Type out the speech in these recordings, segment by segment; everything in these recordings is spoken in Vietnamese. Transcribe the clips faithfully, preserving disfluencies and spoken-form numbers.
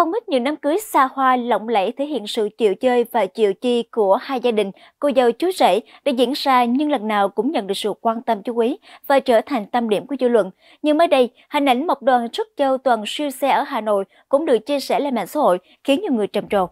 Không ít những đám cưới xa hoa lộng lẫy thể hiện sự chịu chơi và chịu chi của hai gia đình, cô dâu chú rể đã diễn ra nhưng lần nào cũng nhận được sự quan tâm chú ý và trở thành tâm điểm của dư luận. Nhưng mới đây, hình ảnh một đoàn rước dâu toàn siêu xe ở Hà Nội cũng được chia sẻ lên mạng xã hội, khiến nhiều người trầm trồ.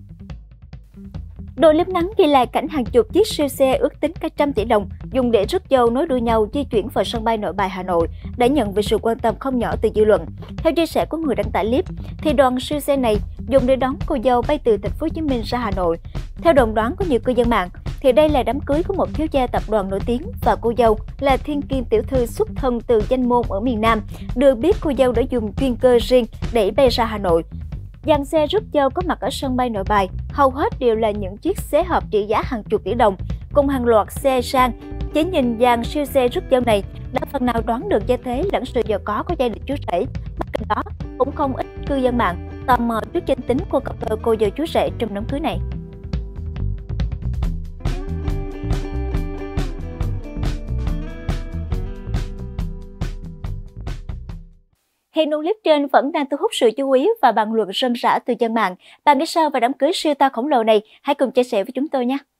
Đoạn clip ngắn ghi lại cảnh hàng chục chiếc siêu xe ước tính cả trăm tỷ đồng dùng để rước dâu nối đuôi nhau di chuyển vào sân bay Nội Bài Hà Nội đã nhận về sự quan tâm không nhỏ từ dư luận. Theo chia sẻ của người đăng tải clip, thì đoàn siêu xe này dùng để đón cô dâu bay từ thành phố Hồ Chí Minh ra Hà Nội. Theo đồn đoán của nhiều cư dân mạng, thì đây là đám cưới của một thiếu gia tập đoàn nổi tiếng và cô dâu là thiên kim tiểu thư xuất thân từ danh môn ở miền Nam. Được biết, cô dâu đã dùng chuyên cơ riêng để bay ra Hà Nội. Dàn xe rước dâu có mặt ở sân bay Nội Bài hầu hết đều là những chiếc xế hộp trị giá hàng chục tỷ đồng, cùng hàng loạt xe sang. Chỉ nhìn dàn siêu xe rước dâu này đã phần nào đoán được gia thế lẫn sự giàu có của gia đình chú rể. Bên cạnh đó, cũng không ít cư dân mạng tò mò trước danh tính của cặp đôi cô dâu chú rể trong đám cưới này. Hiện đoạn clip trên vẫn đang thu hút sự chú ý và bàn luận rôm rả từ dân mạng. Bạn nghĩ sao về đám cưới siêu to khổng lồ này? Hãy cùng chia sẻ với chúng tôi nhé!